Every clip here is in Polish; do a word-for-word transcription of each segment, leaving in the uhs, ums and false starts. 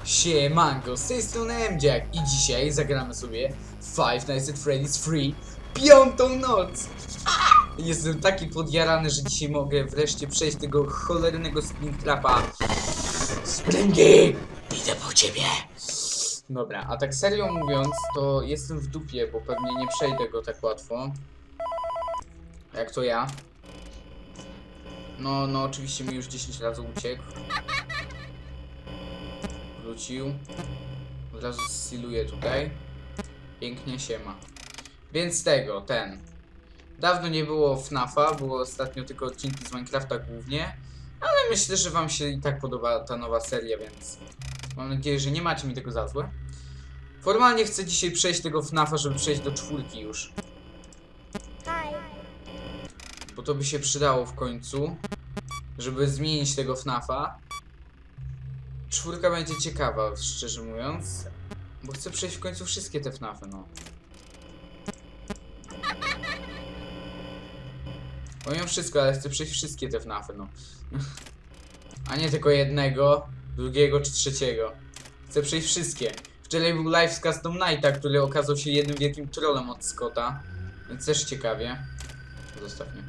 Siemanko, z tej strony Emdziak i dzisiaj zagramy sobie Five Nights at Freddy's trzy piątą noc. Jestem taki podjarany, że dzisiaj mogę wreszcie przejść tego cholernego Springtrapa. Springy! Idę po ciebie! Dobra, a tak serio mówiąc, to jestem w dupie, bo pewnie nie przejdę go tak łatwo. Jak to ja. No, no oczywiście mi już dziesięć razy uciekł. Wrócił. Od razu zsiluję tutaj. Pięknie siema. Więc tego, ten. Dawno nie było FNAFa, było ostatnio tylko odcinki z Minecrafta głównie. Ale myślę, że wam się i tak podoba ta nowa seria, więc mam nadzieję, że nie macie mi tego za złe. Formalnie chcę dzisiaj przejść tego FNAFa, żeby przejść do czwórki już. Bo to by się przydało w końcu, żeby zmienić tego FNAFa. Czwórka będzie ciekawa, szczerze mówiąc. Bo chcę przejść w końcu wszystkie te FNAFy, no. Powiem wszystko, ale chcę przejść wszystkie te FNAFy, no. A nie tylko jednego, drugiego czy trzeciego. Chcę przejść wszystkie. Wczoraj był live z Custom Nighta, który okazał się jednym wielkim trollem od Scotta. Więc też ciekawie. Zostaw mnie.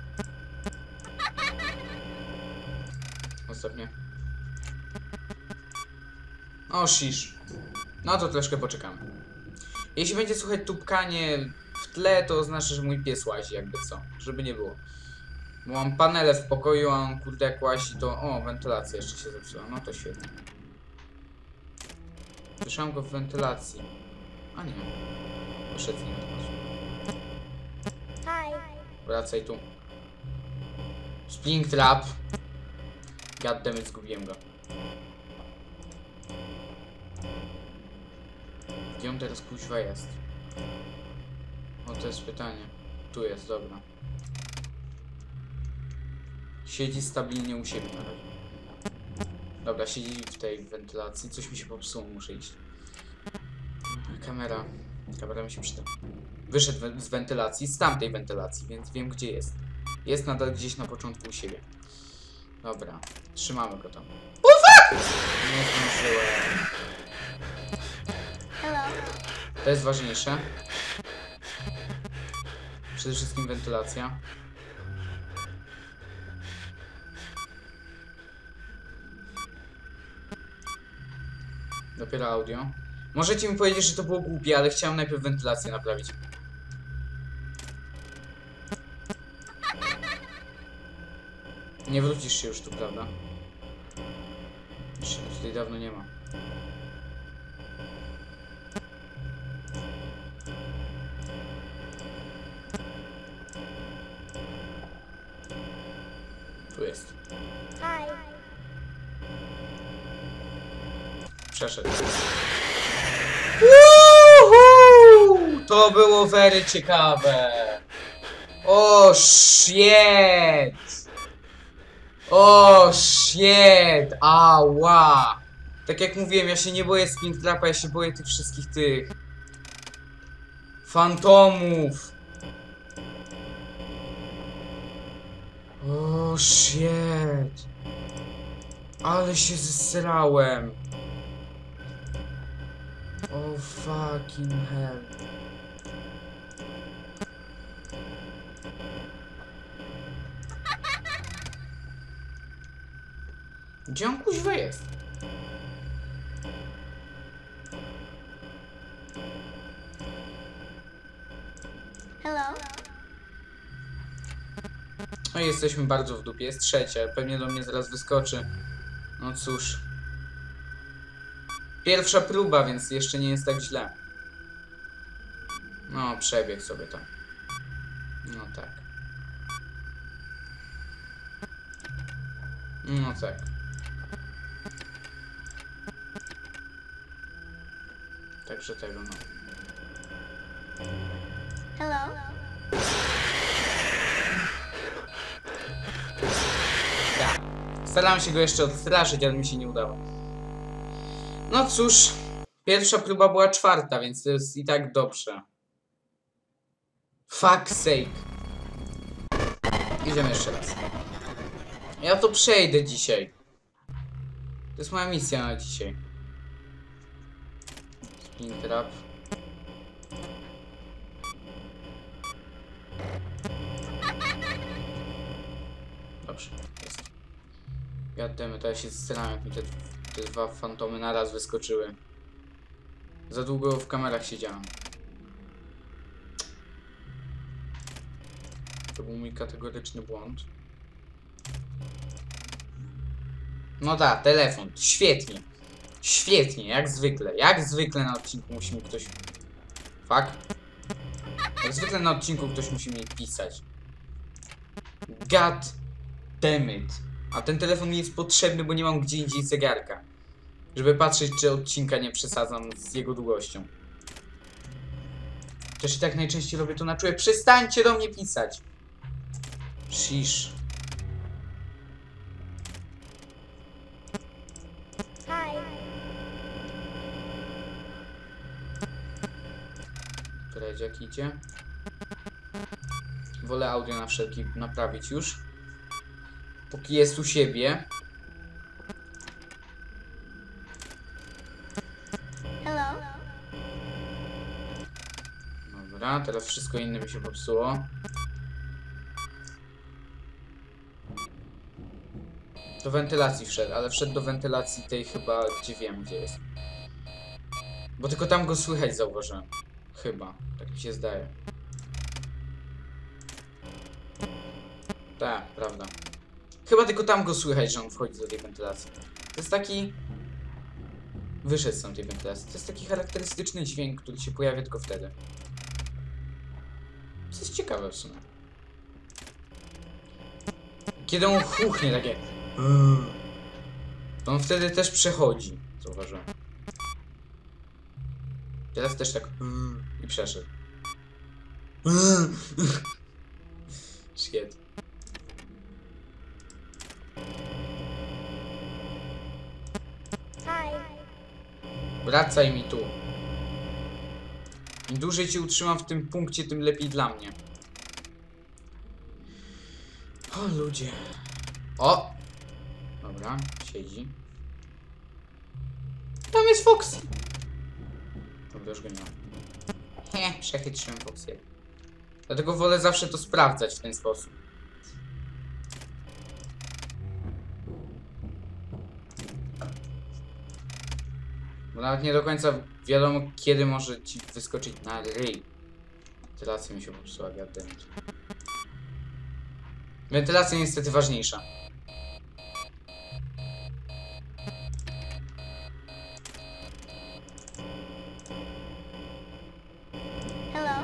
Zostaw mnie. O, shish. No to troszkę poczekamy. Jeśli będzie słuchać tupkanie w tle, to znaczy, że mój pies łazi, jakby co. Żeby nie było. Bo mam panele w pokoju, a on kurde jak łazi, to... O, wentylacja jeszcze się zepsuła. No to świetnie. Słyszałem go w wentylacji. A nie. Poszedł z nim. Wracaj tu. Springtrap. Goddammit, zgubiłem go. Gdzie on teraz kuźwa jest? O, to jest pytanie. Tu jest, dobra. Siedzi stabilnie u siebie na razie. Dobra, siedzi w tej wentylacji. Coś mi się popsuło, muszę iść. Kamera. Kamera mi się przyda. Wyszedł z wentylacji, z tamtej wentylacji, więc wiem gdzie jest. Jest nadal gdzieś na początku u siebie. Dobra, trzymamy go tam. O fuck! Nie zdążyłem. To jest ważniejsze. Przede wszystkim wentylacja. Dopiero audio. Możecie mi powiedzieć, że to było głupie, ale chciałem najpierw wentylację naprawić. Nie wrócisz się już tu, prawda? Jeszcze tutaj dawno nie ma. Tu jest. Przeszedł. Woohoo! To było very ciekawe. O shit! O shit! Ała! Tak jak mówiłem, ja się nie boję Springtrapa, ja się boję tych wszystkich tych fantomów. O shit! Ale się zesrałem. Oh fucking hell. Gdzie on kuźwa jest? Hello. No i jesteśmy bardzo w dupie. Jest trzecia. Pewnie do mnie zaraz wyskoczy. No cóż. Pierwsza próba, więc jeszcze nie jest tak źle. No, przebieg sobie tam. No tak. No tak. Także tego, no. Hello. Tak. Starałem się go jeszcze odstraszyć, ale mi się nie udało. No cóż, pierwsza próba była czwarta, więc to jest i tak dobrze. Fuck sake. Idziemy jeszcze raz. Ja to przejdę dzisiaj. To jest moja misja na dzisiaj. Springtrap. Dobrze, jest. Gademy, to ja się zastanawiam, jak mi te, te dwa fantomy naraz wyskoczyły. Za długo w kamerach siedziałem. To był mój kategoryczny błąd. No tak, telefon. Świetnie. Świetnie, jak zwykle. Jak zwykle na odcinku musi mi ktoś... Fuck. Jak zwykle na odcinku ktoś musi mi pisać. God damn it. A ten telefon mi jest potrzebny, bo nie mam gdzie indziej zegarka. Żeby patrzeć, czy odcinka nie przesadzam z jego długością. Też i tak najczęściej robię to na czułe. Przestańcie do mnie pisać. Shish. Hi. Dredziak idzie. Wolę audio na wszelki naprawić już. Póki jest u siebie. Hello. Dobra, teraz wszystko inne mi się popsuło. Do wentylacji wszedł, ale wszedł do wentylacji tej chyba, gdzie wiem, gdzie jest. Bo tylko tam go słychać, zauważyłem. Chyba, tak mi się zdaje. Tak, prawda. Chyba tylko tam go słychać, że on wchodzi do tej wentylacji. To jest taki... Wyszedł z tej wentylacji. To jest taki charakterystyczny dźwięk, który się pojawia tylko wtedy. To jest ciekawe w sumie. Kiedy on chuchnie takie... To on wtedy też przechodzi. Zauważyłem. Teraz też tak... I przeszedł. Shit. Hi. Wracaj mi tu. Im dłużej cię utrzymam w tym punkcie, tym lepiej dla mnie. O ludzie. O! Dobra, siedzi. Tam jest Foxy. Dobra, już go nie ma. He, przechytrzyłem Foxy. Dlatego wolę zawsze to sprawdzać w ten sposób. Bo nawet nie do końca wiadomo, kiedy może ci wyskoczyć na ryj. Wentylacja mi się popsuła, goddammit. Wentylacja niestety ważniejsza. Hello.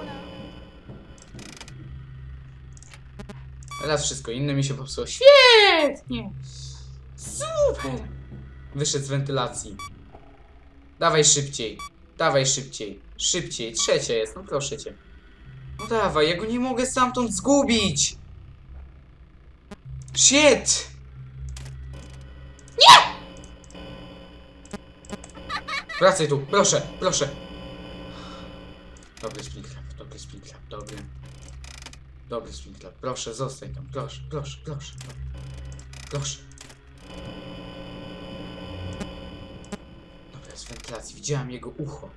Teraz wszystko inne mi się popsuło. Świetnie! Super! Wyszedł z wentylacji. Dawaj szybciej. Dawaj szybciej. Szybciej. Trzecia jest, no proszę cię. No dawaj, ja go nie mogę stamtąd zgubić! Shit! Nie! Wracaj tu, proszę, proszę. Dobry Springtrap, dobry Springtrap, dobry. Dobry Springtrap, proszę, zostań tam, proszę, proszę, proszę. Proszę. Dobra, z wentylacji, widziałem jego ucho.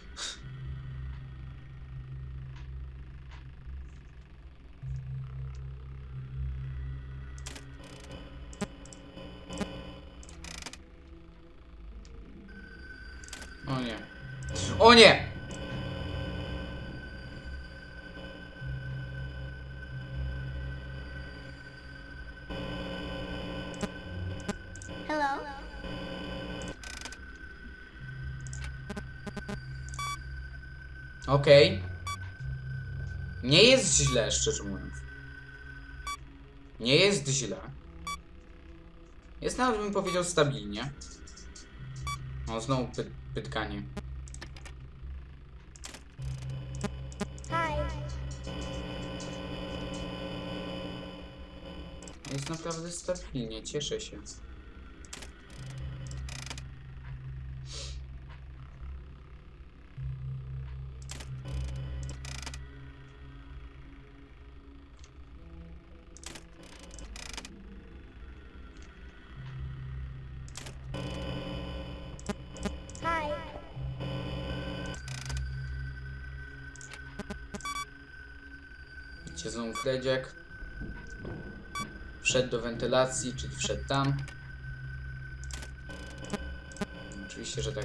O nie. O nie! Hello. Okej. Okay. Nie jest źle, szczerze mówiąc. Nie jest źle. Jest nawet, bym powiedział, stabilnie. O, znowu py pytkanie. Hi. Jest naprawdę stabilnie, cieszę się. Hi. Gdzie znowu Fredziak? Wszedł do wentylacji, czyli wszedł tam. Oczywiście, że tak.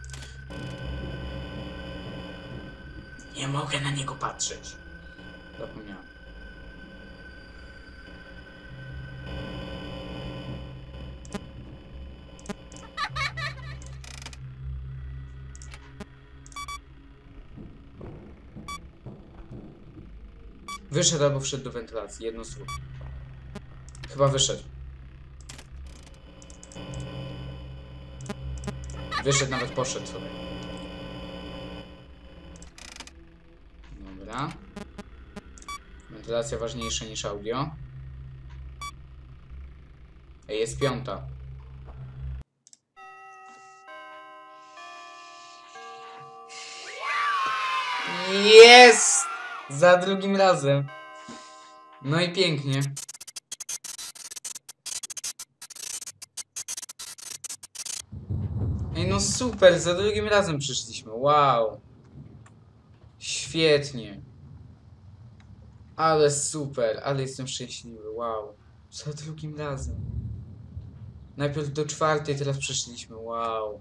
Nie mogę na niego patrzeć. Zapomniałem. Wyszedł albo wszedł do wentylacji, jedno słowo. Chyba wyszedł. Wyszedł, nawet poszedł sobie. Dobra. Wentylacja ważniejsza niż audio. Ej, jest piąta. Jest! Za drugim razem. No i pięknie. Ej, no super, za drugim razem przyszliśmy. Wow. Świetnie. Ale super, ale jestem szczęśliwy. Wow. Za drugim razem. Najpierw do czwartej, teraz przyszliśmy. Wow.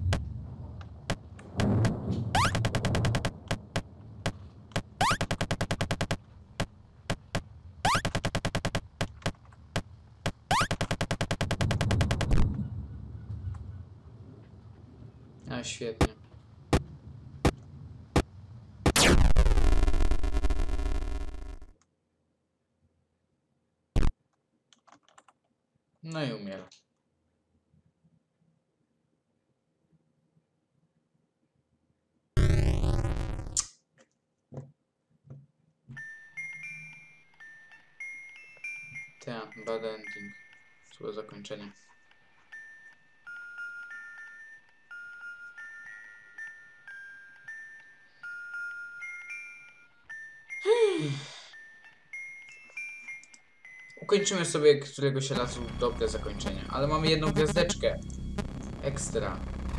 A, świetnie. No i umiera. Ta, bad ending. Złe zakończenie. Ukończymy sobie któregoś razu dobre zakończenie, ale mamy jedną gwiazdeczkę. Ekstra.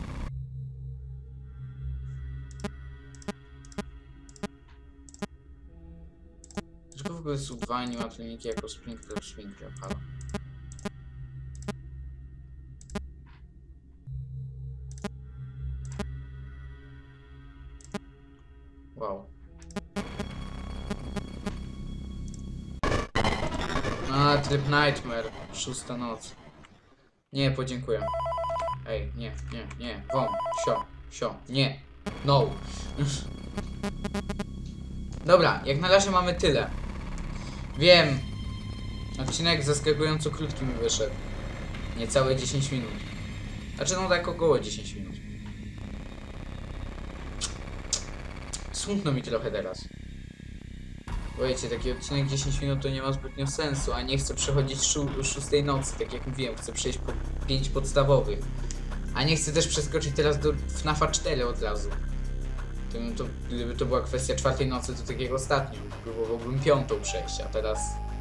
Dlaczego w ogóle są dwa animatroniki jako Sprinkler, Sprinkler, halo? Wow. A, tryb Nightmare. Szósta noc. Nie, podziękuję. Ej, nie, nie, nie. Wom, sio, sio, nie. No. Dobra, jak na razie mamy tyle. Wiem. Odcinek zaskakująco krótki mi wyszedł. Niecałe dziesięć minut. Znaczy, no tak około dziesięć minut. Smutno mi trochę teraz. Bo wiecie, taki odcinek dziesięć minut to nie ma zbytnio sensu, a nie chcę przechodzić szó szóstej nocy, tak jak mówiłem, chcę przejść po pięć podstawowych. A nie chcę też przeskoczyć teraz do FNAFa cztery od razu. To, to, gdyby to była kwestia czwartej nocy, to tak jak ostatnio, próbowałbym piątą przejść, a teraz...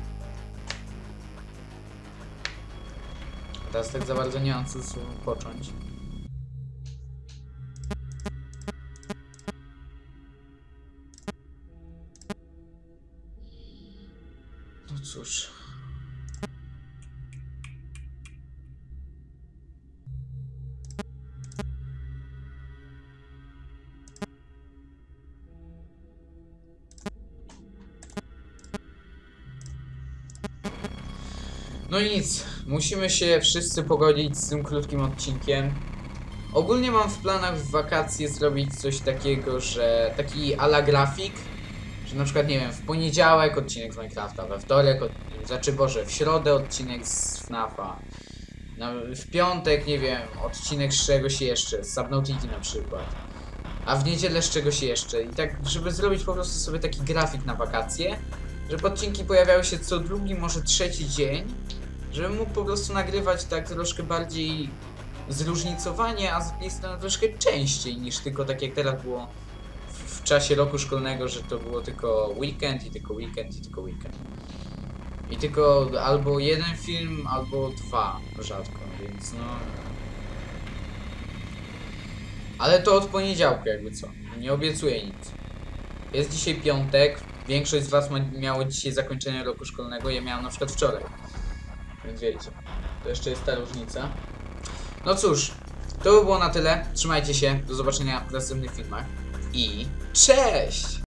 A teraz tak za bardzo nie mam co począć. No cóż. No i nic, musimy się wszyscy pogodzić z tym krótkim odcinkiem. Ogólnie mam w planach w wakacje zrobić coś takiego, że taki a la grafik, że na przykład, nie wiem, w poniedziałek odcinek z Minecrafta, we wtorek, od... znaczy Boże, w środę odcinek z FNAFa, na... w piątek, nie wiem, odcinek z czegoś jeszcze, z Subnautiki na przykład, a w niedzielę z czegoś jeszcze. I tak, żeby zrobić po prostu sobie taki grafik na wakacje, żeby odcinki pojawiały się co drugi, może trzeci dzień, żebym mógł po prostu nagrywać tak troszkę bardziej zróżnicowanie, a z drugiej strony troszkę częściej niż tylko tak jak teraz było w, w czasie roku szkolnego, że to było tylko weekend i tylko weekend i tylko weekend. I tylko albo jeden film, albo dwa rzadko, więc no... Ale to od poniedziałku jakby co, nie obiecuję nic. Jest dzisiaj piątek. większość z was ma, miało dzisiaj zakończenie roku szkolnego, ja miałem na przykład wczoraj. Więc wiecie, to jeszcze jest ta różnica. No cóż, to by było na tyle. Trzymajcie się, do zobaczenia w następnych filmach i cześć!